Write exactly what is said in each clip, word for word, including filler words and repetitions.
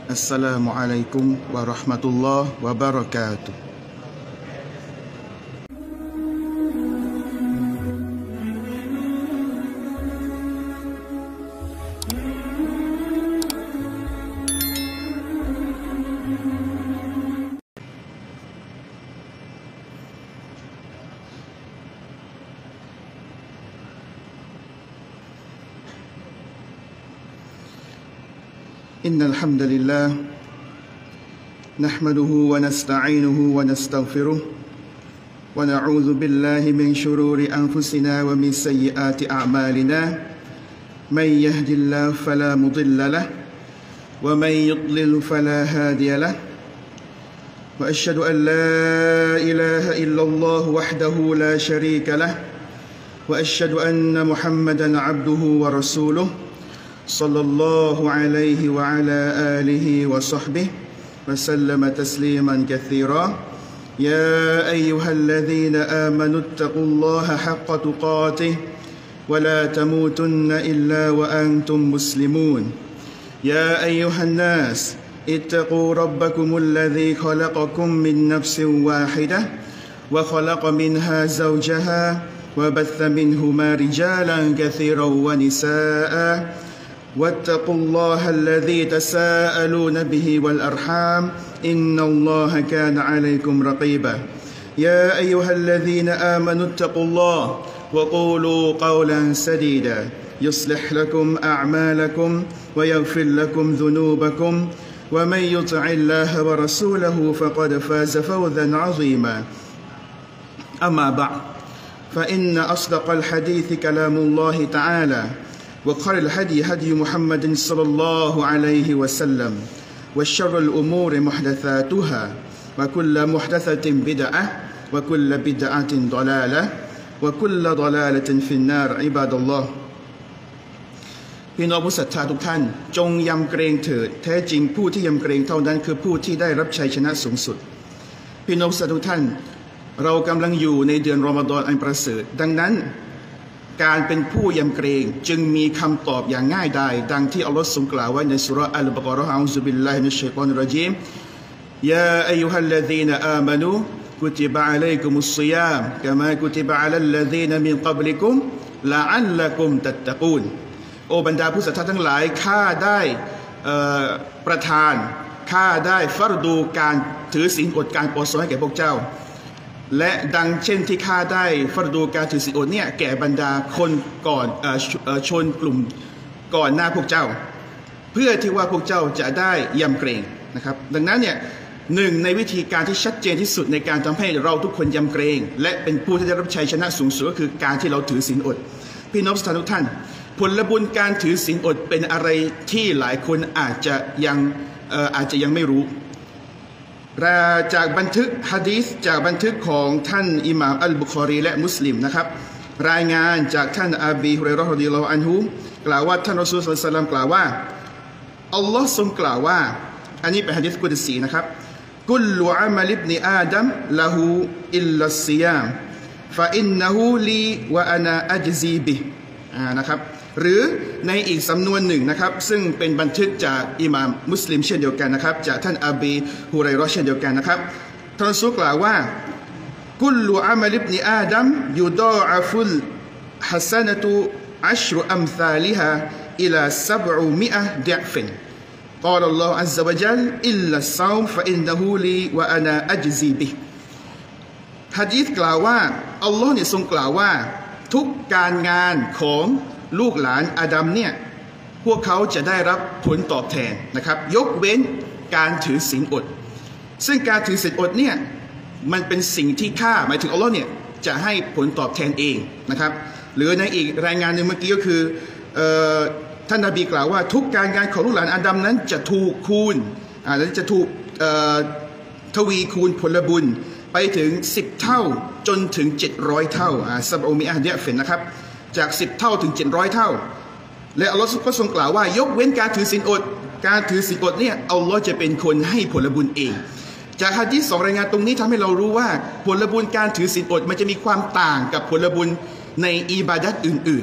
อัสสลามุอะลัยกุมวะเราะห์มะตุลลอฮ์วะบะเราะกาตุฮ์إن الحمد لله نحمده ونستعينه ونستغفره ونعوذ بالله من شرور أنفسنا ومن سيئات أعمالنا من يهد الله فلا مضل له ومن يضلل فلا هادي له وأشهد أن لا إله إلا الله وحده لا شريك له وأشهد أن محمدا عبده ورسوله صلى الله عليه وعلى آله وصحبه وسلم تسليما كثيرا يا أيها الذين آمنوا اتقوا الله حق تقاته ولا تموتن إلا وأنتم مسلمون يا أيها الناس اتقوا ربكم الذي خلقكم من نفس واحدة وخلق منها زوجها وبث منهما رجالا كثيرا ونساء واتقوا الله الذي تساءلون به والأرحام إن الله كان عليكم رقيبا يا أيها الذين آمنوا اتقوا الله وقولوا قولا سديدا يصلح لكم أعمالكم ويغفر لكم ذنوبكم ومن يطع الله ورسوله فقد فاز فوزا عظيما أما بعد فإن أصدق الحديث كلام الله تعالى وخير الهدي هدي محمد صلى الله عليه وسلم وشر الأمور محدثاتها وكل محدثة بدعة وكل بدعة ضلالة وكل ضلالة في النار عباد الله พี่น้องผู้ศรัทธาทุกท่านจงยำเกรงเถิดแท้จริงผู้ที่ยำเกรงเท่านั้นคือผู้ที่ได้รับชัยชนะสูงสุดพี่น้องผู้ศรัทธาทุกท่านเรากำลังอยู่ในเดือนรอมฎอนอันประเสริฐดังนั้นการเป็นผู้ยำเกรงจึงมีคำตอบอย่างง่ายดายดังที่อัลลอฮฺทรงกล่าวไว้ในสุราะห์อัลบะเกาะเราะห์อะอูซุบิลลาฮิมินัชชัยฏอนิรเราะญีมยาอัยยูฮัลลซีนาอามานูกุติบะอะลัยกุมุศศิยามกะมากุติบะอะลัลลซีนามินกับลิกุมละอัลละกุมตัตตะกูนโอบรรดาผู้ศรัทธาทั้งหลายข้าได้ประทานข้าได้ฟัรดูการถือศีลอดการอดโซให้แก่พวกเจ้าและดังเช่นที่ข้าได้ฟัรดูการถือศีลอดเนี่ยแก่บรรดาคนก่อนชนกลุ่มก่อนหน้าพวกเจ้าเพื่อที่ว่าพวกเจ้าจะได้ยำเกรงนะครับดังนั้นเนี่ยหนึ่งในวิธีการที่ชัดเจนที่สุดในการทำให้เราทุกคนยำเกรงและเป็นผู้ที่ได้รับชัยชนะสูงสุดก็คือการที่เราถือศีลอดพี่น้องทุกท่านผลบุญการถือศีลอดเป็นอะไรที่หลายคนอาจจะยังอาจจะยังไม่รู้จากบันทึกหะดีษจากบันทึกของท่านอิหม่ามอัลบุคอรีและมุสลิมนะครับรายงานจากท่านอบีฮุรอยเราะห์ รอฎิยัลลอฮุอันฮุกล่าวว่าท่านรอซูล ศ็อลลัลลอฮุอะลัยฮิวะซัลลัมกล่าวว่าอัลลอฮ์ทรงกล่าวว่าอันนี้เป็นหะดีษกุดซีนะครับกุลลุอะมัลอิบนิอาดัมละฮูอิลลัสซิยามฟะอินนะฮูลีวะอะนาอัจซีบิอ่านะครับหรือในอีกสำนวนหนึ่งนะครับซึ่งเป็นบันทึกจากอิหม่ามมุสลิมเช่นเดียวกันนะครับจากท่านอบีฮุรอยเราะห์เช่นเดียวกันนะครับท่านรอซูลกล่าวว่ากุลลุอะมัลอิบนิอาดัมยุดออะฟุลฮัสนะตุอัชรุอัมซาลิฮาอิลาซับอุมิอะฮ์ดิอฟินกอลอัลลอฮุอัซซะวะญัลอิลลัสซอมฟะอินนะฮูลีวะอะนาอัจซีบิหะดีษกล่าวว่าอัลลอฮ์เนี่ยทรงกล่าวว่าทุกการงานของลูกหลานอาดัมเนี่ยพวกเขาจะได้รับผลตอบแทนนะครับยกเว้นการถือศีลอดซึ่งการถือศีลอดเนี่ยมันเป็นสิ่งที่ข้าหมายถึงอัลลอฮ์เนี่ยจะให้ผลตอบแทนเองนะครับหรือในอีกรายงานหนึ่งเมื่อกี้ก็คือท่านนบีกล่าวว่าทุกการงานของลูกหลานอาดัมนั้นจะถูกคูณอ่าและจะถูกทวีคูณผลบุญไปถึงสิบเท่าจนถึงเจ็ดร้อยเท่าอ่าซับอุมิอะฮ์ดิอฟินนะครับจากสิบเท่าถึงเจ็ดร้อยเท่าและอัลลอฮ์ก็ทรงกล่าวว่ายกเว้นการถือศีลอดการถือศีลอดเนี่ยอัลลอฮ์จะเป็นคนให้ผลบุญเองจากหะดีษสองรายงานตรงนี้ทำให้เรารู้ว่าผลบุญการถือศีลอดมันจะมีความต่างกับผลบุญในอิบาดัตอื่นๆ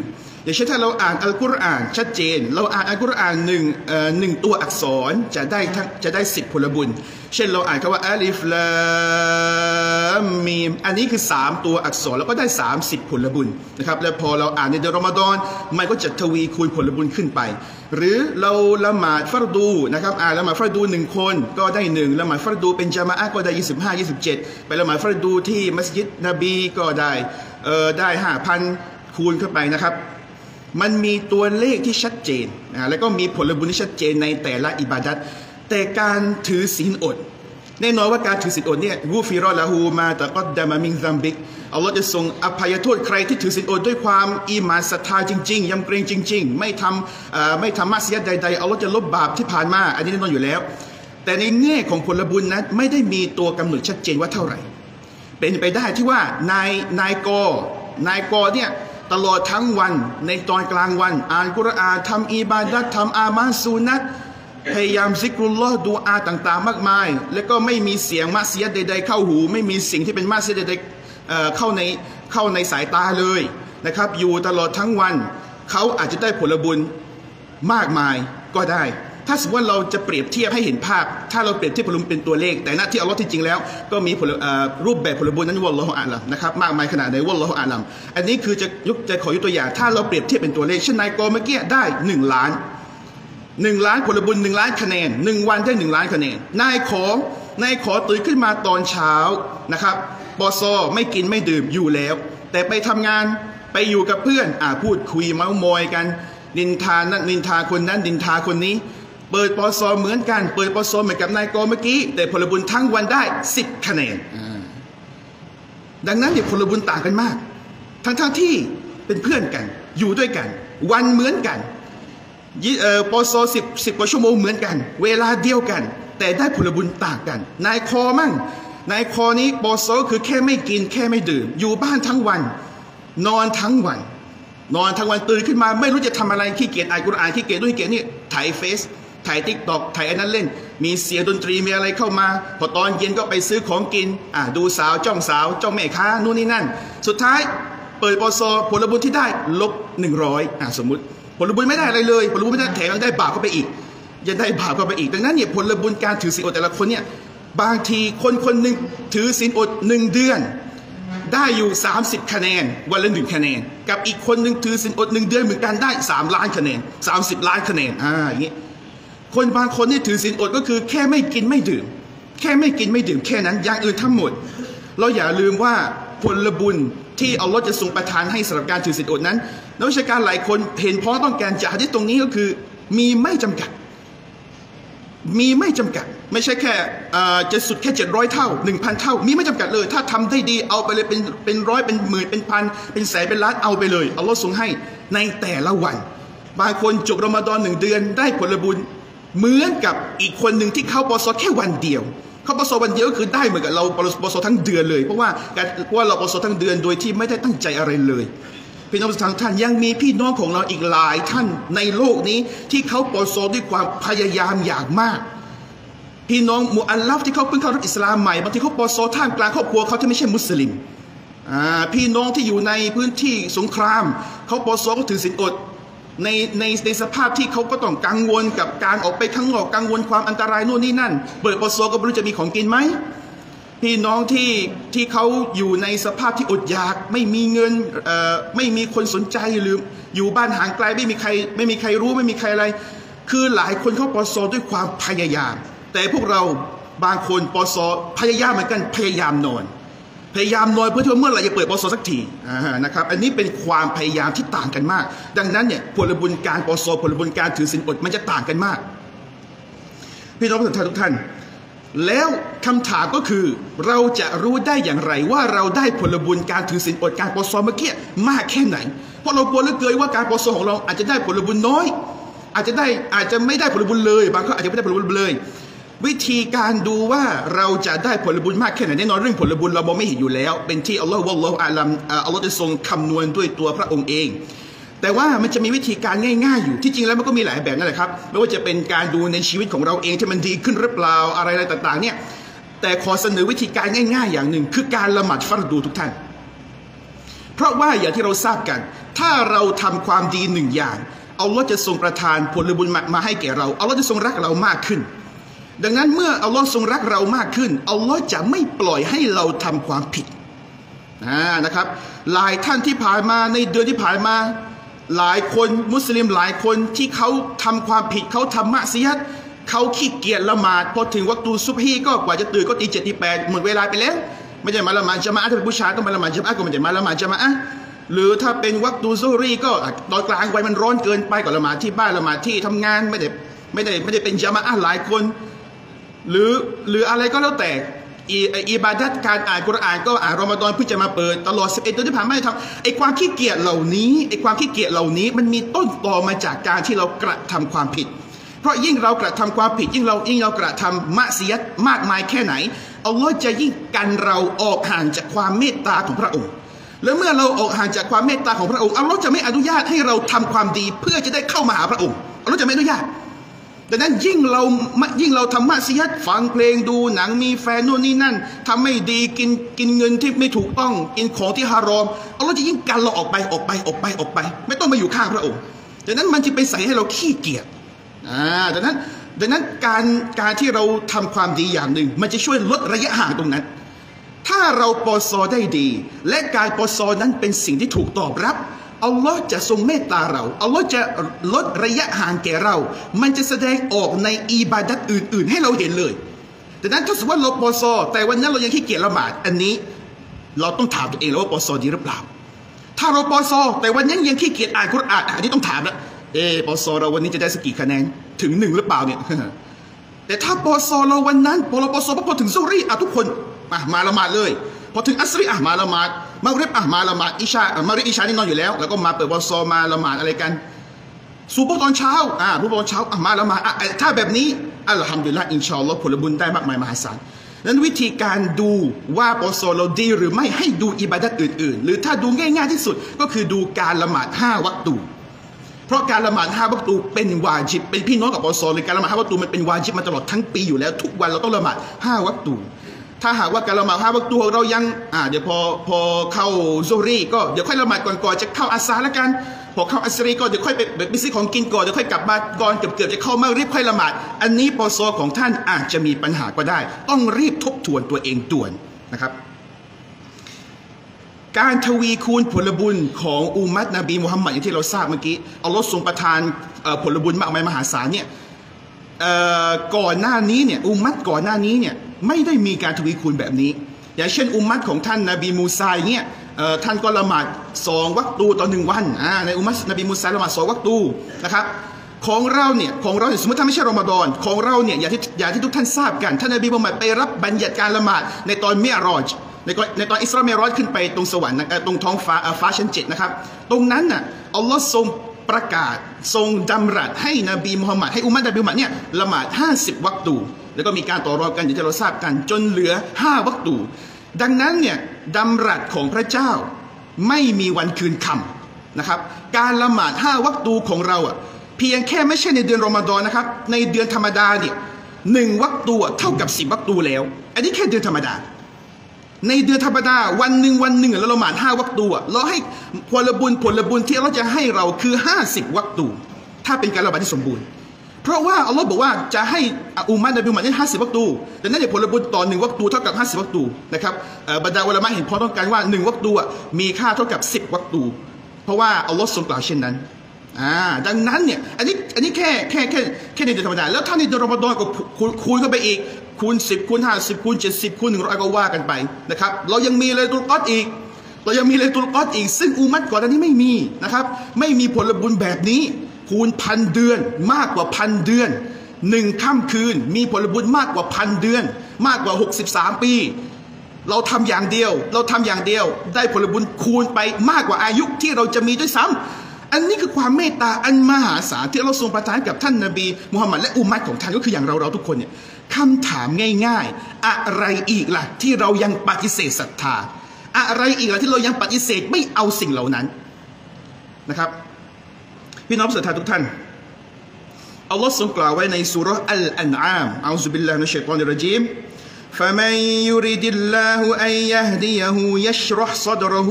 อย่างเช่นถ้าเราอ่านอัลกุรอานชัดเจนเราอ่านอัลกุรอานหนึ่งเอ่อหนึ่งตัวอักษรจะได้ทั้งจะได้สิบผลบุญเช่นเราอ่านคำว่าอัลิฟลามีมอันนี้คือสามตัวอักษรแล้วก็ได้สามสิบผลบุญนะครับแล้วพอเราอ่านในเดือนรอมฎอนมันก็จะทวีคูณผลบุญขึ้นไปหรือเราละหมาดฟัรดูนะครับอ่านละหมาดฟัรดูหนึ่งคนก็ได้หนึ่งละหมาดฟัรดูเป็นญะมาอะห์ก็ได้ยี่สิบห้า ยี่สิบเจ็ดไปละหมาดฟัรดูที่มัสยิดนบีก็ได้เอ่อได้ ห้าพัน คูณเข้าไปนะครับมันมีตัวเลขที่ชัดเจนนะแล้วก็มีผลบุญที่ชัดเจนในแต่ละอิบาดัตแต่การถือศีลอดแน่นอนว่าการถือศีลอดเนี่ยกูฟิรอละฮูมาตะกัดดะมะมินซัมบิกอัลลอฮ์จะทรงอภัยโทษใครที่ถือศีลอดด้วยความอีหม่านศรัทธาจริงๆยำเกรงจริงๆไม่ทำไม่ทำมัสยิดใดๆอัลลอฮ์จะลบบาปที่ผ่านมาอันนี้แน่นอนอยู่แล้วแต่ในแง่ของผลบุญนั้นไม่ได้มีตัวกำหนดชัดเจนว่าเท่าไหร่เป็นไปได้ที่ว่านายนายกนายกเนี่ยตลอดทั้งวันในตอนกลางวันอ่านกุรอานทำอิบาดัตทำอามาซูนัตพยายามซิกรุลลอฮ์ดูอาต่างๆมากมายแล้วก็ไม่มีเสียงมัสยิดใดๆเข้าหูไม่มีสิ่งที่เป็นมัสยิดใดๆเข้าในเข้าในสายตาเลยนะครับอยู่ตลอดทั้งวันเขาอาจจะได้ผลบุญมากมายก็ได้ถ้าสมมติว่าเราจะเปรียบเทียบให้เห็นภาพถ้าเราเปรียบเทียบผลบุญเป็นตัวเลขแต่หน้าที่อัลลอฮ์ที่จริงแล้วก็มีผลรูปแบบผลบุญนั้นวัลลอฮุอาลัมนะครับมากมายขนาดไหนวัลลอฮุอาลัมอันนี้คือจะยกจะขอยกตัวอย่างถ้าเราเปรียบเทียบเป็นตัวเลขเช่นนายกอเมื่อกี้ได้หนึ่งล้านหนึ่งล้านผลบุญหนึ่งล้านคะแนนหนึ่งวันได้หนึ่งล้านคะแนนนายขอนายขอตื่นขึ้นมาตอนเช้านะครับปอซอไม่กินไม่ดื่มอยู่แล้วแต่ไปทำงานไปอยู่กับเพื่อนอ่าพูดคุยเม้ามอยกันนินทานั้นนินทาคนนั้นนินทาคนนี้เปิดปอซอเหมือนกันเปิดปอซอเหมือนกับนายกอเมื่อกี้แต่ผลบุญทั้งวันได้สิบคะแนนดังนั้นเนี่ยผลบุญต่างกันมากทั้งทั้งที่เป็นเพื่อนกันอยู่ด้วยกันวันเหมือนกันปอซอสิบสิบกว่าชั่วโมงเหมือนกันเวลาเดียวกันแต่ได้ผลบุญต่างกันนายคอมั่งนายคอนี้ปอซอคือแค่ไม่กินแค่ไม่ดื่มอยู่บ้านทั้งวันนอนทั้งวันนอนทั้งวันตื่นขึ้นมาไม่รู้จะทำอะไรขี้เกียจอ่านกุรอานขี้เกียจด้วยขี้เกียจนี่ถ่ายเฟซถ่ายติ๊กต็อกถ่ายอันนั้นเล่นมีเสียงดนตรีมีอะไรเข้ามาพอตอนเย็นก็ไปซื้อของกินอ่าดูสาวจ้องสาวจ้องแม่ค้านู่นนี่นั่นสุดท้ายเปิดปอซอผลบุญที่ได้ลบหนึ่งร้อยอ่าสมมุติผลบุญไม่ได้อะไรเลยผลบุญไม่ได้แถมยังได้บาปเข้าไปอีกยังได้บาปเข้าไปอีกดังนั้นเนี่ยผลบุญการถือศีลอดแต่ละคนเนี่ยบางทีคนคนหนึ่งถือศีลอดหนึ่งเดือนได้อยู่สามสิบคะแนนวันละหนึ่งคะแนนกับอีกคนหนึ่งถือศีลอดหนึ่งเดือนเหมือนกันได้สามล้านคะแนนสามสิบล้านคะแนนอ่าอย่างนี้คนบางคนที่ถือศีลอดก็คือแค่ไม่กินไม่ดื่มแค่ไม่กินไม่ดื่มแค่นั้นอย่างอื่นทั้งหมดเราอย่าลืมว่าผลบุญที่อัลลอฮ์จะทรงประทานให้สำหรับการถือศีลอดนั้นนักวิชาการหลายคนเห็นพ้องต้องการจากหะดีษตรงนี้ก็คือมีไม่จำกัดมีไม่จำกัดไม่ใช่แค่จะสุดแค่เจ็ดร้อยเท่าหนึ่งพันเท่ามีไม่จำกัดเลยถ้าทำได้ดีเอาไปเลยเป็นเป็นร้อยเป็นหมื่นเป็นพันเป็นแสนเป็นล้านเอาไปเลยอัลลอฮ์ทรงให้ในแต่ละวันบางคนจบรอมฎอนหนึ่งเดือนได้ผลบุญเหมือนกับอีกคนหนึ่งที่เข้าปอซอแค่วันเดียวเข้าปอซอวันเดียวก็คือได้เหมือนกับเราปอซอทั้งเดือนเลยเพราะว่าการเพราะว่าเราปอซอทั้งเดือนโดยที่ไม่ได้ตั้งใจอะไรเลยพี่น้องทางท่านยังมีพี่น้องของเราอีกหลายท่านในโลกนี้ที่เขาปอซอด้วยความพยายามอย่างมากพี่น้องมุอัลลัฟที่เขาเพิ่งเข้ารับอิสลามใหม่บางทีเขาปอซอท่ามกลางครอบครัวเขาที่ไม่ใช่มุสลิมพี่น้องที่อยู่ในพื้นที่สงครามเขาปอซอเขาถือศีลอดในในในสภาพที่เขาก็ต้องกังวลกับการออกไปข้างนอกกังวลความอันตรายโน่นนี่นั่นเปิดปอซอก็ไม่รู้จะมีของกินไหมพี่น้องที่ที่เขาอยู่ในสภาพที่อดอยากไม่มีเงินเอ่อไม่มีคนสนใจหรืออยู่บ้านห่างไกลไม่มีใครไม่มีใครรู้ไม่มีใครอะไรคือหลายคนเขาปอซอด้วยความพยายามแต่พวกเราบางคนปอซอพยายามเหมือนกันพยายามนอนพยายามนอนเพื่อที่ว่าเมื่อไหร่จะเปิดปอซอสักทีนะครับอันนี้เป็นความพยายามที่ต่างกันมากดังนั้นเนี่ยผลบุญการปอซอผลบุญการถือศีลอดมันจะต่างกันมากพี่น้องทุกท่านทุกท่านแล้วคำถามก็คือเราจะรู้ได้อย่างไรว่าเราได้ผลบุญการถือศีลอดการปอซอเมื่อกี้มากแค่ไหนเพราะเรากลัวเหลือเกินว่าการปอซอของเราอาจจะได้ผลบุญน้อยอาจจะได้อาจจะไม่ได้ผลบุญเลยบางครั้งอาจจะไม่ได้ผลบุญเลยวิธีการดูว่าเราจะได้ผลบุญมากแค่ไหนแน่นอนเรื่องผลบุญเรามองไม่เห็นอยู่แล้วเป็นที่อัลลอฮฺวัลลอฮฺอาลัมอัลลอฮฺจะทรงคำนวณด้วยตัวพระองค์เองแต่ว่ามันจะมีวิธีการง่ายๆอยู่ที่จริงแล้วมันก็มีหลายแบบนั่นแหละครับไม่ว่าจะเป็นการดูในชีวิตของเราเองที่มันดีขึ้นหรือเปล่าอะไรอะไรต่างๆเนี่ยแต่ขอเสนอวิธีการง่ายๆอย่างหนึ่งคือการละหมาดฟัรดูทุกท่านเพราะว่าอย่างที่เราทราบกันถ้าเราทำความดีหนึ่งอย่างอัลลอฮ์จะทรงประทานผลบุญมาให้แก่เราอัลลอฮ์จะทรงรักเรามากขึ้นดังนั้นเมื่ออัลลอฮ์ทรงรักเรามากขึ้นอัลลอฮ์จะไม่ปล่อยให้เราทำความผิดนะครับหลายท่านที่ผ่านมาในเดือนที่ผ่านมาหลายคนมุสลิมหลายคนที่เขาทำความผิดเขาทำมะซิยัตเขาขี้เกียจละหมาดพอถึงวักตูซุบฮีก็กว่าจะตื่นก็ตีเจ็ดตีแปดหมดเวลาไปแล้วไม่ได้มาละหมาดญะมาอะห์ถ้าเป็นผู้ชายต้องมาละหมาดญะมาอะห์ก็ไม่ได้มาละหมาดญะมาอะห์หรือถ้าเป็นวักตูซุฮรีก็ตอนกลางวันมันร้อนเกินไปก็ละหมาดที่บ้านละหมาดที่ทำงานไม่ได้ไม่ได้ไม่ได้เป็นญะมาอะห์หลายคนหรือหรืออะไรก็แล้วแต่อิบาดัตการอ่านกุรอานก็อ่านรอมฎอนเพิ่งจะมาเปิดตลอดสิบเอ็ดเดือนที่ผ่านมาทำไอ้ความขี้เกียจเหล่านี้ไอ้ความขี้เกียจเหล่านี้มันมีต้นตอมาจากการที่เรากระทำความผิดเพราะยิ่งเรากระทำความผิดยิ่งเรายิ่งเรากระทำมะซิยัตมากมายแค่ไหนอัลลอฮ์จะยิ่งกันเราออกห่างจากความเมตตาของพระองค์และเมื่อเราออกห่างจากความเมตตาของพระองค์อัลลอฮ์จะไม่อนุญาตให้เราทำความดีเพื่อจะได้เข้ามาหาพระองค์อัลลอฮ์จะไม่อนุญาตดังนั้นยิ่งเรายิ่งเราทำมะซิยัตฟังเพลงดูหนังมีแฟนโน่นนี่นั่นทำไม่ดีกินกินเงินที่ไม่ถูกต้องกินของที่ฮารอมอัลลอฮ์จะยิ่งกันเราออกไปออกไปออกไปออกไปไม่ต้องมาอยู่ข้างพระองค์ดังนั้นมันจะเป็นใส่ให้เราขี้เกียจอ่าดังนั้นดังนั้นการการที่เราทำความดีอย่างหนึ่งมันจะช่วยลดระยะห่างตรงนั้นถ้าเราปอซอได้ดีและการปอซอนั้นเป็นสิ่งที่ถูกตอบรับอัลลอฮ์จะทรงเมตตาเราอัลลอฮ์จะลดระยะห่างแก่เรามันจะแสดงออกในอิบาดัตอื่นๆให้เราเห็นเลยดังนั้นถ้าสมมติว่าเราปอซอแต่วันนั้นเรายังขี้เกียจละหมาดอันนี้เราต้องถามตัวเองแล้วว่าปอซอดีหรือเปล่าถ้าเราปอซอแต่วันนั้นยังขี้เกียจอ่านกุรอานอันนี้ต้องถามแล้วเออปอซอเราวันนี้จะได้สักกี่คะแนนถึงหนึ่งหรือเปล่าเนี่ยแต่ถ้าปอซอเราวันนั้นพอเราปอซอพอถึงซุฮรีอ่ะทุกคนมามาละหมาดเลยพอถึงอัสรีอ่ะมาละหมาดมักริบอ่ะมาละหมาดอิชาอ่ะมักริบอิชานี่นอนอยู่แล้วแล้วก็มาเปิดปอซอมาละหมาดอะไรกันซูโบตอนเช้าอ่ะซูโบตอนเช้าอ่ะมาละหมาดอ่ะถ้าแบบนี้อัลฮัมดุลิลละห์อินชาอัลลอฮ์ผลบุญได้มากมายมหาศาลนั้นวิธีการดูว่าปอซอเราดีหรือไม่ให้ดูอิบาดัตอื่นๆหรือถ้าดูง่ายๆที่สุดก็คือดูการละหมาดห้าวักตูเพราะการละหมาดห้าวักตูเป็นวาญิบเป็นพี่น้องกับปอซอเลยการละหมาดห้าวักตูมันเป็นวาญิบมาตลอดทั้งปีอยู่แล้วทุกวันเราต้องละหมาดห้าวักตูถ้าหากว่าการละหมาดห้าวักตูเรายังอ่าเดี๋ยวพอพอเข้าซุฮรีก็เดี๋ยวค่อยละหมาดก่อนก่อนจะเข้าอัสซาแล้วกันพอเข้าอัสรีก็เดี๋ยวค่อยไปไปซื้อของกินก่อนเดี๋ยวค่อยกลับมาก่อนเกือบเกือบจะเข้ามารีบค่อยละหมาดอันนี้ปอซอของท่านอาจจะมีปัญหาก็ได้ต้องรีบทบทวนตัวเองด่วนนะครับการทวีคูณผลบุญของอุมัตนบีมุฮัมมัดอย่างที่เราทราบเมื่อกี้อัลลอฮ์ทรงประทานผลบุญมากมายมหาศาลเนี่ยก่อนหน้านี้เนี่ยอุมัตก่อนหน้านี้เนี่ยไม่ได้มีการทวีคูณแบบนี้อย่างเช่นอุมัตของท่านนบีมูซาเนี่ยท่านก็ละหมาดสองวักตูต่อหนึ่งวันในอุมัตนบีมูซาละหมาดสองวักตูนะครับของเราเนี่ยของเราสมมติถ้าไม่ใช่รอมฎอนของเราเนี่ยอย่างที่อย่างที่ทุกท่านทราบกันท่านนบีมุฮัมมัดไปรับบัญญัติการละหมาดในตอนเมียรอจในในตอนอิสราเมรอจขึ้นไปตรงสวรรค์ตรงท้องฟ้าฟ้าชั้นเจ็ดนะครับตรงนั้นน่ะอัลลอฮ์ทรงประกาศทรงดำรัสให้นบีมุฮัมมัดให้อุมัตนบีมุฮัมมัดเนี่ยละหมาดห้าสิบวักตูแล้วก็มีการต่อรองกันอย่างที่เราทราบกันจนเหลือห้าวักตูดังนั้นเนี่ยดำรัสของพระเจ้าไม่มีวันคืนคำนะครับการละหมาดห้าวักตูของเราอ่ะเพียงแค่ไม่ใช่ในเดือนรอมฎอนนะครับในเดือนธรรมดาเนี่ยหนึ่งวักตูเท่ากับสิบวักตูแล้วอันนี้แค่เดือนธรรมดาในเดือนธรรมดาวันหนึ่งวันหนึ่งเราละหมาดห้าวักตูเราให้ผลบุญผลบุญที่เราจะให้เราคือห้าสิบวักตูถ้าเป็นการละหมาดที่สมบูรณ์เพราะว่าอัลลอฮ์บอกว่าจะให้อุมมะนบีมุฮัมมัดได้ห้าสิบวักตูดังนั้นผลบุญต่อหนึ่งวักตูเท่ากับห้าสิบวักตูนะครับบรรดาอุลามะเห็นพ้องต้องกันว่าหนึ่งวักตูมีค่าเท่ากับสิบวักตูเพราะว่าอัลลอฮ์ทรงกล่าวเช่นนั้นอ่าดังนั้นเนี่ยอันนี้อันนี้แค่แค่แค่แค่ในเดือนธรรมดาแล้วถ้าในเดือนรอมฎอนก็คูณเข้าไปอีกคูณสิบคูณห้าสิบคูณเจ็ดสิบคูณหนึ่งร้อยก็ว่ากันไปนะครับเรายังมีเลยตุลกอดอีกเรายังมีเลยตุลกอดอีกซึ่งอุมัตก่อนหน้านี้ไม่มีนะครับไม่มีผลบุญแบบนี้คูณพันเดือนมากกว่าพันเดือนหนึ่งค่ำคืนมีผลบุญมากกว่าพันเดือนมากกว่าหกสิบสามปีเราทำอย่างเดียวเราทำอย่างเดียวได้ผลบุญคูณไปมากกว่าอายุที่เราจะมีด้วยซ้ำอันนี้คือความเมตตาอันมหาศาลที่เราทรงประทานกับท่านนบีมุฮัมมัดและอุมัตของท่านก็คืออย่างเราเราทุกคนเนี่ยคำถามง่ายๆอะไรอีกล่ะที่เรายังปฏิเสธศรัทธาอะไรอีกล่ะที่เรายังปฏิเสธไม่เอาสิ่งเหล่านั้นนะครับพี่น้องศรัทธาทุกท่านอัลลอฮ์ทรงกล่าวไว้ในซูเราะห์อัลอันอามอะอูซุบิลลาฮิมินัชชัยฏอนิรเราะญีม فمن يريد الله أن يهديه يشرح صدره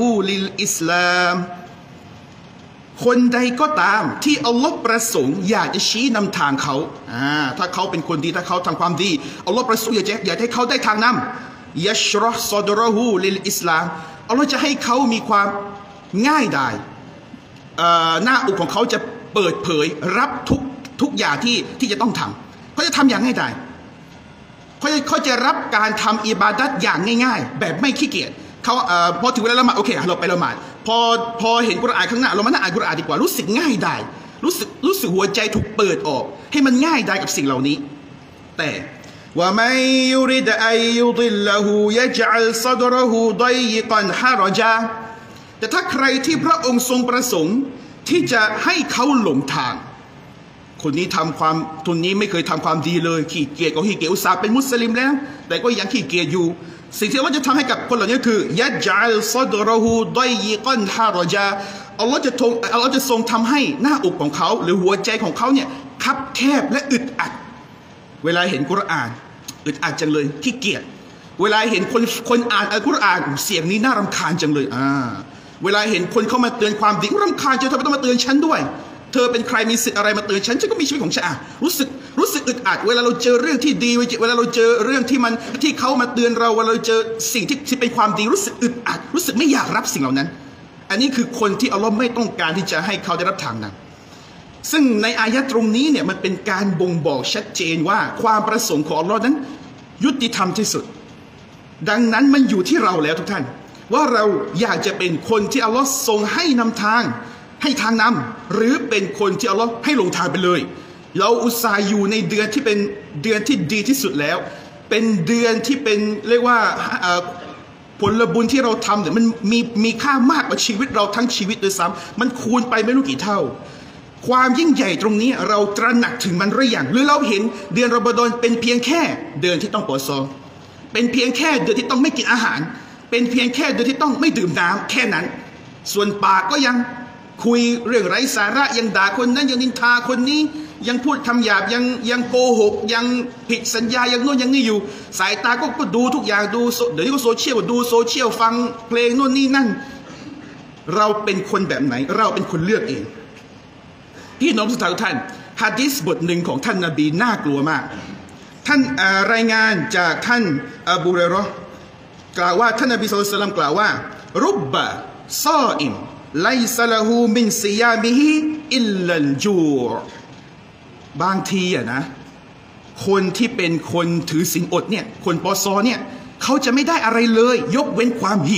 للإسلام คนใดก็ตามที่อัลลอฮ์ประสงค์อยากจะชี้นำทางเขาอ่าถ้าเขาเป็นคนดีถ้าเขาทำความดีอัลลอฮ์ประสงค์อยากจะอยากให้เขาได้ทางนำยัชรอฮ์ซอดรหูลิลอิสลามอัลลอฮ์จะให้เขามีความง่ายดายหน้าอกของเขาจะเปิดเผยรับทุกทุกอย่างที่ที่จะต้องทำเขาจะทำอย่างง่ายดายเขาจะเขาจะรับการทำอิบาดัตอย่างง่ายๆแบบไม่ขี้เกียจเขาเอ่อพอถึงเวลาละหมาดโอเคเราไปละหมาดพอพอเห็นกุรอานข้างหน้าเรามานั่งอ่านกุรอานดีกว่ารู้สึกง่ายได้รู้สึกรู้สึกหัวใจถูกเปิดออกให้มันง่ายได้กับสิ่งเหล่านี้แต่ว่าไม่ยุริดอัยยุดิลละหูยะจัลซะดรหูดอยกันฮารจาแต่ถ้าใครที่พระองค์ทรงประสงค์ที่จะให้เขาหลงทางคนนี้ทำความคนนี้ไม่เคยทำความดีเลยขี้เกียจก็ขี้เกียจอุตส่าห์เป็นมุสลิมแล้วแต่ก็ยังขี้เกียจอยู่สิ่งที่อัลลอฮ์จะทำให้กับคนเหล่านี้คือยัจจัลซอดรหูดอยกันฮารจาอัลลอฮ์จะทรงอัลลอฮ์จะทรงทำให้หน้าอกของเขาหรือหัวใจของเขาเนี่ยคับแคบและอึดอัดเวลาเห็นกุรอานอึดอัดจังเลยขี้เกียจเวลาเห็นคนคนอ่านอัลกุรอานเสียงนี้น่ารำคาญจังเลยอ่าเวลาเห็นคนเข้ามาเตือนความดีรำคาญจะทำไมต้องมาเตือนฉันด้วยเธอเป็นใครมีสิทธิ์อะไรมาเตือนฉันฉันก็มีชีวิตของฉันรู้สึกรู้สึกอึดอัดเวลาเราเจอเรื่องที่ดีเวลาเราเจอเรื่องที่มันที่เขามาเตือนเราเวลาเราเจอสิ่งที่ที่เป็นความดีรู้สึกอึดอัดรู้สึกไม่อยากรับสิ่งเหล่านั้นอันนี้คือคนที่อัลลอฮ์ไม่ต้องการที่จะให้เขาได้รับทางนั้นซึ่งในอายะตรงนี้เนี่ยมันเป็นการบ่งบอกชัดเจนว่าความประสงค์ของอัลลอฮ์นั้นยุติธรรมที่สุดดังนั้นมันอยู่ที่เราแล้วทุกท่านว่าเราอยากจะเป็นคนที่อัลลอฮ์ทรงให้นำทางให้ทางนำหรือเป็นคนที่อัลลอฮ์ให้ลงทางไปเลยเราอุตส่าห์อยู่ในเดือนที่เป็นเดือนที่ดีที่สุดแล้วเป็นเดือนที่เป็นเรียกว่าผลบุญที่เราทำเนี่ยมันมีมีค่ามากกว่าชีวิตเราทั้งชีวิตด้วยซ้ำมันคูณไปไม่รู้กี่เท่าความยิ่งใหญ่ตรงนี้เราตระหนักถึงมันหรือยังหรือเราเห็นเดือนรอมฎอนเป็นเพียงแค่เดือนที่ต้องปอซอเป็นเพียงแค่เดือนที่ต้องไม่กินอาหารเป็นเพียงแค่เดือนที่ต้องไม่ดื่มน้ำแค่นั้นส่วนปากก็ยังคุยเรื่องไร้สาระยังด่าคนนั้นยังนินทาคนนี้ยังพูดคำหยาบยังยังโกหกยังผิดสัญญายังโน่นยังนี่อยู่สายตาก็ก็ดูทุกอย่างดูเดี๋ยวนี้ก็โซเชียลดูโซเชียลฟังเพลงโน่นนี่นั่นเราเป็นคนแบบไหนเราเป็นคนเลือกเองพี่น้องทุกท่านฮะดีษบทหนึ่งของท่านนบีน่ากลัวมากท่านรายงานจากท่านอบูฮุรอยเราะห์กล่าวว่าท่านนบีศ็อลลัลลอฮุอะลัยฮิวะซัลลัมกล่าวว่ารุบบะซออิมไลซะละฮูมินซิยามิฮิอิลลัลจูบางทีอะนะคนที่เป็นคนถือศีลอดเนี่ยคนปอซอเนี่ยเขาจะไม่ได้อะไรเลยยกเว้นความหิ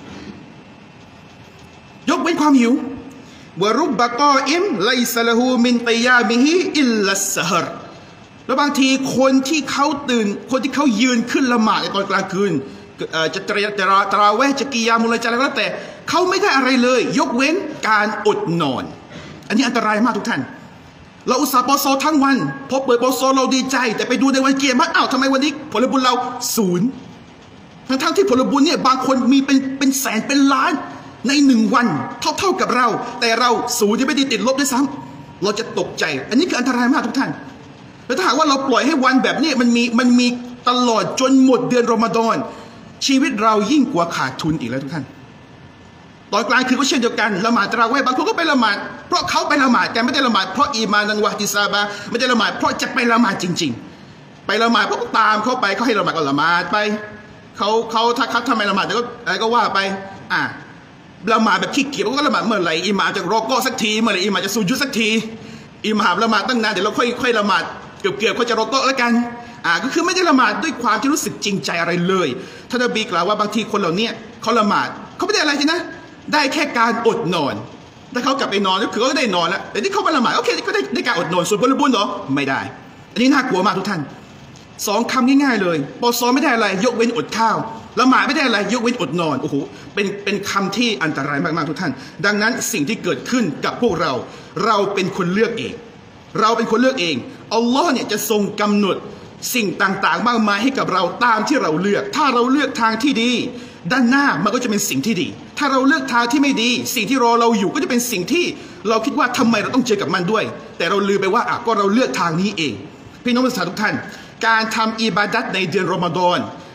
วยกเว้นความหิววะรุบบะกออิมไลซะละฮูมินกิยามิฮิอิลลัสซะฮรแล้วบางทีคนที่เขาตื่นคนที่เขายืนขึ้นละหมาดในตอนกลางคืนจะตระตระตราเวจะกิยามุลจะอะไรก็แล้วแต่เขาไม่ได้อะไรเลยยกเว้นการอดนอนอันนี้อันตรายมากทุกท่านเราอุตส่าห์ปอซอทั้งวันพอเปิดปอซอเราดีใจแต่ไปดูในวันเกียรติอ้าวทำไมวันนี้ผลบุญเราศูนย์ทั้งทั้งที่ผลบุญเนี่ยบางคนมีเป็นเป็นแสนเป็นล้านในหนึ่งวันเท่าเท่ากับเราแต่เราศูนย์ที่ไม่ได้ติดลบด้วยซ้ำเราจะตกใจอันนี้คืออันตรายมากทุกท่านแล้วถ้าหากว่าเราปล่อยให้วันแบบนี้มันมีมันมีตลอดจนหมดเดือนรอมฎอนชีวิตเรายิ่งกว่าขาดทุนอีกแล้วทุกท่านตอนกลางคืนก็เช่นเดียวกันละหมาดตะเราะเวห์บางคนก็ไปละหมาดเพราะเขาไปละหมาดแต่ไม่ได้ละหมาดเพราะอีมานันวะติซาบะไม่ได้ละหมาดเพราะจะไปละหมาดจริงๆไปละหมาดเพราะตามเขาไปเขาให้ละหมาดก็ละหมาดไปเขาเขาถ้าเขาทำไมละหมาดแต่ก็อะไรก็ว่าไปอ่ะละหมาดแบบขี้เกียจก็ละหมาดเมื่อไหร่อิหม่ามจะรอกอสักทีเมื่อไหร่อิหม่ามจะสุญูดสักทีอิหม่ามละหมาดตั้งนานเดี๋ยวเราค่อยค่อยละหมาดเกือบเกือบเขาจะรอกอแล้วกันอ่าก็คือไม่ได้ละหมาดด้วยความที่รู้สึกจริงใจอะไรเลยท่านนบีกล่าวว่าบางทีคนเหล่านี้เขาละหมาดเขาไม่ได้อะไรทีนะได้แค่การอดนอนถ้าเขากลับไปนอนก็คือเขาได้นอนแล้วแต่ที่เขามาละหมาดโอเคก็ได้ได้การอดนอนส่วนผลบุญเหรอไม่ได้อันนี้น่ากลัวมากทุกท่านสองคำง่ายๆเลยปอซอไม่ได้อะไรยกเว้นอดข้าวละหมาดไม่ได้อะไรยกเว้นอดนอนโอ้โหเป็นเป็นคำที่อันตรายมากๆทุกท่านดังนั้นสิ่งที่เกิดขึ้นกับพวกเราเราเป็นคนเลือกเองเราเป็นคนเลือกเองอัลลอฮ์เนี่ยจะทรงกำหนดสิ่งต่างๆมากมายให้กับเราตามที่เราเลือกถ้าเราเลือกทางที่ดีด้านหน้ามันก็จะเป็นสิ่งที่ดีถ้าเราเลือกทางที่ไม่ดีสิ่งที่รอเราอยู่ก็จะเป็นสิ่งที่เราคิดว่าทำไมเราต้องเจอกับมันด้วยแต่เราลืมไปว่าอ่ะก็เราเลือกทางนี้เองพี่น้องผู้ศรัทธาทุกท่านการทำอิบาดัตในเดือนรอมฎอน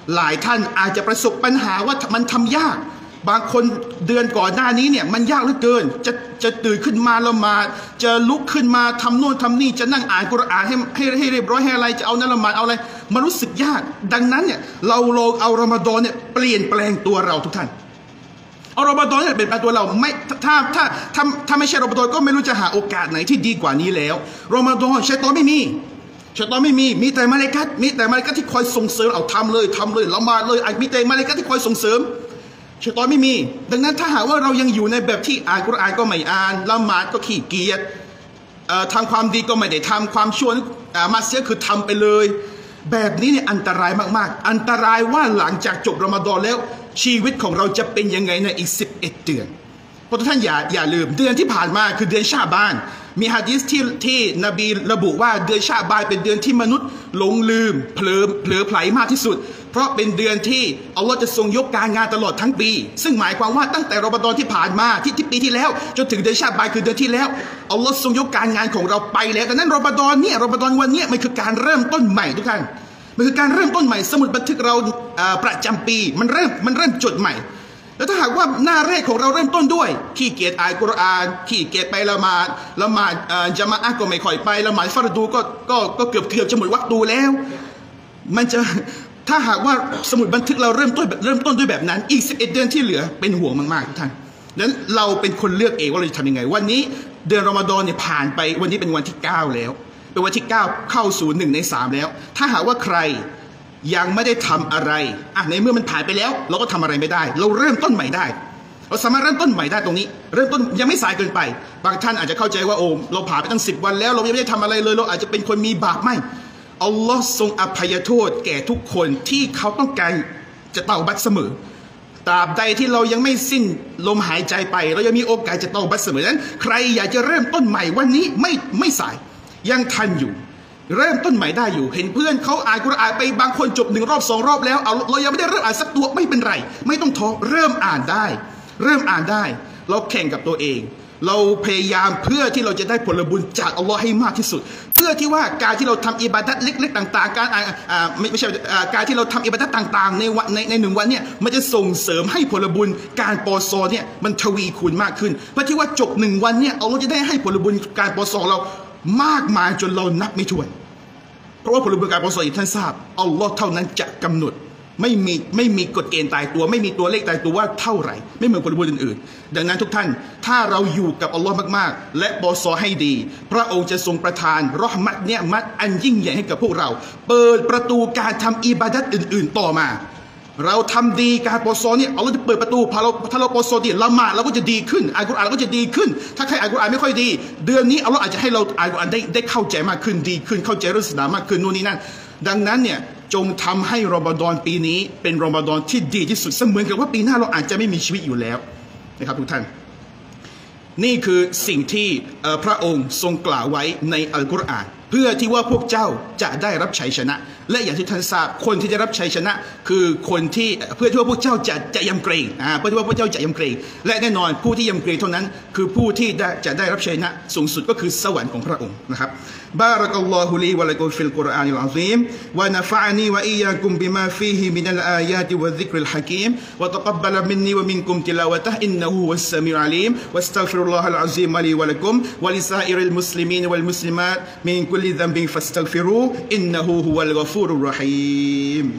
หลายท่านอาจจะประสบปัญหาว่ามันทำยากบางคนเดือนก่อนหน้านี้เนี่ยมันยากเหลือเกินจะจะตื่นขึ้นมาละหมาดจะลุกขึ้นมาทำโน่นทำนี่จะนั่งอ่านกุรอานให้ให้ให้เรียบร้อยให้อะไรจะเอานั่นละหมาดเอาอะไรมันรู้สึกยากดังนั้นเนี่ยเราลองเอารอมฎอนเนี่ยเปลี่ยนแปลงตัวเราทุกท่านเอารอมฎอนเนี่ยเป็นตัวเราไม่ถ้าถ้าถ้าถ้าไม่ใช่รอมฎอนก็ไม่รู้จะหาโอกาสไหนที่ดีกว่านี้แล้วรอมฎอนชัยฏอนไม่มีชัยฏอนไม่มีมีแต่มะลาอิกะฮ์มีแต่มะลาอิกะฮ์ที่คอยส่งเสริมเอาทำเลยทำเลยละหมาดเลยมีแต่มะลาอิกะฮ์ที่คอยส่งเสริมชัยฏอนไม่มีดังนั้นถ้าหากว่าเรายังอยู่ในแบบที่อ่านกุรอานก็ไม่อ่านละหมาดก็ขี้เกียจทำความดีก็ไม่ได้ทำความชั่วมาเสียคือทำไปเลยแบบนี้เนี่ยอันตรายมากๆอันตรายว่าหลังจากจบรอมฎอนแล้วชีวิตของเราจะเป็นยังไงในอีกสิบเอ็ดเดือนเพราะทุกท่านอย่าอย่าลืมเดือนที่ผ่านมาคือเดือนชาบานมีหะดีษที่ที่นบีระบุว่าเดือนชาบานเป็นเดือนที่มนุษย์หลงลืมเผลอเผลอไผลมากที่สุดเพราะเป็นเดือนที่อัลลอฮ์จะทรงยกการงานตลอดทั้งปีซึ่งหมายความว่าตั้งแต่รอมฎอนที่ผ่านมาที่ที่ปีที่แล้วจนถึงเดือนชาบานคือเดือนที่แล้วอัลลอฮ์ทรงยกการงานของเราไปแล้วดังนั้นรอมฎอนเนี่ยรอมฎอนวันนี้มันคือการเริ่มต้นใหม่ทุกท่านมันคือการเริ่มต้นใหม่สมุดบันทึกเราประจำปีมันเริ่มมันเริ่มจดใหม่แล้วถ้าหากว่าหน้าแรกของเราเริ่มต้นด้วยขี้เกียจอ่านกุรอานขี้เกียจไปละหมาดละหมาดจะมาอะห์ก็ไม่ค่อยไปละหมาดฟัรดูก็ก็ก็เกือบเกือบจะหมดวะตูแล้วมันจะถ้าหากว่าสมุดบันทึกเราเริ่มต้นเริ่มต้นด้วยแบบนั้นอีกสิบเอ็ดเดือนที่เหลือเป็นห่วงมากๆทุกท่านนั้นเราเป็นคนเลือกเองว่าเราจะทำยังไงวันนี้เดือนรอมฎอนเนี่ยผ่านไปวันนี้เป็นวันที่เก้าแล้วเป็นวันที่เก้าเข้าสู่หนึ่งในสามแล้วถ้าหากว่าใครยังไม่ได้ทำอะไรอ่ะในเมื่อมันผ่านไปแล้วเราก็ทำอะไรไม่ได้เราเริ่มต้นใหม่ได้เราสามารถเริ่มต้นใหม่ได้ตรงนี้เริ่มต้นยังไม่สายเกินไปบางท่านอาจจะเข้าใจว่าโอ้เราผ่านไปตั้งสิบวันแล้วเรายังไม่ได้ทำอะไรเลยเราอาจจะเป็นคนมีบาปไม่อัลลอฮ์ทรงอภัยโทษแก่ทุกคนที่เขาต้องการจะเตาบัตเสมอตราบใดที่เรายังไม่สิ้นลมหายใจไปเรายังมีโอกาสจะเตาบัตเสมอนั้นใครอยากจะเริ่มต้นใหม่วันนี้ไม่ไม่สายยังทันอยู่เริ่มต้นใหม่ได้อยู่เห็นเพื่อนเขาอ่านกุรอานไปบางคนจบหนึ่งรอบสองรอบแล้วเอาเรายังไม่ได้เริ่มอ่านสักตัวไม่เป็นไรไม่ต้องท้อเริ่มอ่านได้เริ่มอ่านได้เราแข่งกับตัวเองเราพยายามเพื่อที่เราจะได้ผลบุญจากอัลลอฮ์ให้มากที่สุดเพื่อที่ว่าการที่เราทำอิบาดัตเล็กๆต่างๆการอ่าอ่าไม่ไม่ใช่การที่เราทำอิบาดัตต่างๆในวันในในหนึ่งวันเนี่ยมันจะส่งเสริมให้ผลบุญการปอซอเนี่ยมันทวีคูณมากขึ้นเพื่อที่ว่าจบหนึ่งวันเนี่ยอัลลอฮ์จะได้ให้ผลบุญการปอซอเรามากมายจนเรานับไม่ถ้วนเพราะว่าผลบุญการปอซอท่านทราบอัลลอฮ์เท่านั้นจะกำหนดไม่มีไม่มีกฎเกณฑ์ตายตัวไม่มีตัวเลขตายตัวว่าเท่าไหร่ไม่เหมือนผลบุญอื่นๆดังนั้นทุกท่านถ้าเราอยู่กับอัลลอฮ์มากๆและปอซอให้ดีพระองค์จะทรงประทานเราะห์มัตเนี่ยมัตอันยิ่งใหญ่ให้กับพวกเราเปิดประตูการทำอิบาดัตอื่นๆต่อมาเราทำดีการปอซอเนี่ยอัลลอฮ์จะเปิดประตูพอเราถ้าเราปอซอดีละหมาดเราก็จะดีขึ้นอ่านกุรอานเราก็จะดีขึ้นถ้าใครอ่านกุรอานไม่ค่อยดีเดือนนี้อัลลอฮ์อาจจะให้เราอ่านกุรอานได้ได้เข้าใจมากขึ้นดีขึ้นเข้าใจเรื่องศาสนามากขึ้นนู่นนี่นั่นดังนั้นเนี่ยจงทำให้รอมฎอนปีนี้เป็นรอมฎอนที่ดีที่สุดเสมือนกับว่าปีหน้าเราอาจจะไม่มีชีวิตอยู่แล้วนะครับทุกท่านนี่คือสิ่งที่พระองค์ทรงกล่าวไว้ในอัลกุรอานเพื่อที่ว่าพวกเจ้าจะได้รับชัยชนะและอย่างที่ท่านทราบคนที่จะรับชัยชนะคือคนที่เพื่อที่ว่าพวกเจ้าจะจะยำเกรงอ่าเพื่อที่ว่าพวกเจ้าจะยำเกรงและแน่นอนผู้ที่ยำเกรงเท่านั้นคือผู้ที่จะได้รับชัยชนะสูงสุดก็คือสวรรค์ของพระองค์นะครับบารักัลลอฮุลีวะลักุมฟิลกุรอานิลอะซีมวะนะฟะอะนีวะอียากุมบิมาฟีฮิมินัลอายาติวะซิกริลฮะกีมวะตะกับบะละมินนีวะมินกุมติลาวะตะฮ์อินนะฮูวัสซะมีอุลอะลีมวัสตัฆฟิรุลลอฮะลอะซีมลีวะละกุมวะลิซาอิริลมุสลิมีนวัลมุสลิมาตมินกุลลิซัมบิฟัสตัฆฟิรูอินนะฮูฮุวัลกอฟูรุรเราะฮีม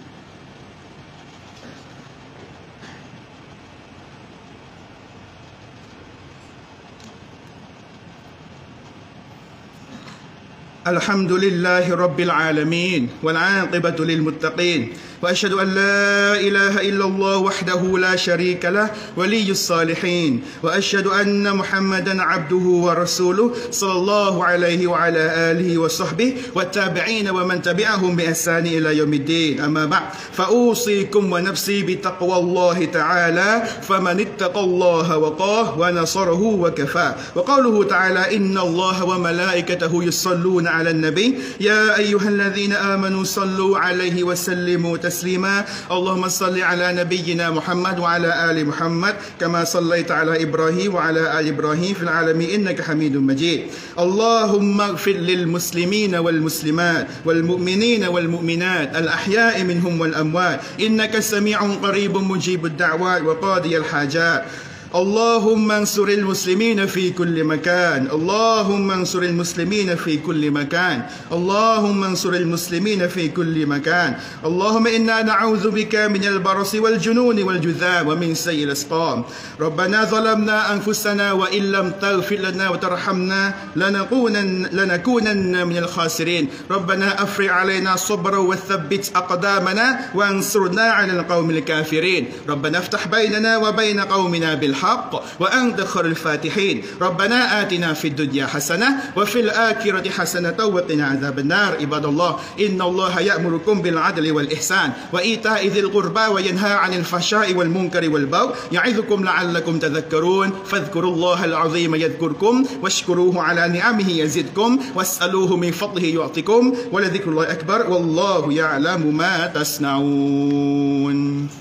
الحمد لله رب العالمين والعاقبة للمتقين وأشهد أن لا إله إلا الله وحده لا شريك له ولي الصالحين وأشهد أن محمدا عبده ورسوله صلى الله عليه وعلى آله وصحبه والتابعين ومن تبعهم بإحسان إلى يوم الدين أما بعد فأوصيكم ونفسي بتقوى الله تعالى فمن اتقى الله وقاه ونصره وكفاه وقوله تعالى إن الله وملائكته يصلون على النبي يا أيها الذين آمنوا صلوا عليه وسلموا تسليما اللهم صل على نبينا محمد وعلى آل محمد كما صليت على إبراهيم وعلى آل إبراهيم في العالمين إنك حميد مجيد اللهم اغفر للمسلمين والمسلمات والمؤمنين والمؤمنات الأحياء منهم والأموات إنك سميع قريب مجيب الدعوات وقاضي الحاجات اللهم انصر المسلمين في كل مكان اللهم انصر المسلمين في كل مكان اللهم انصر المسلمين في كل مكان اللهم إنا نعوذ بك من البرص والجنون والجذام ومن سيء الأسقام ربنا ظلمنا أنفسنا وإن لم تغفر لنا وترحمنا لنكونن, لنكونن من الخاسرين ربنا أفرغ علينا صبرا وثبت أقدامنا وانصرنا على القوم الكافرين ربنا افتح بيننا وبين قومنا بالحق الحق وأنت خير الفاتحين ربنا آتنا في الدنيا حسنة وفي الآخرة حسنة وقنا عذاب النار عباد الله إن الله يأمركم بالعدل والإحسان وإيتاء ذي القربى وينهى عن الفحشاء والمنكر والبغي يعظكم لعلكم تذكرون فاذكروا الله العظيم يذكركم واشكروه على نعمه يزدكم واسألوه من فضله يعطكم ولذكر الله أكبر والله يعلم ما تصنعون.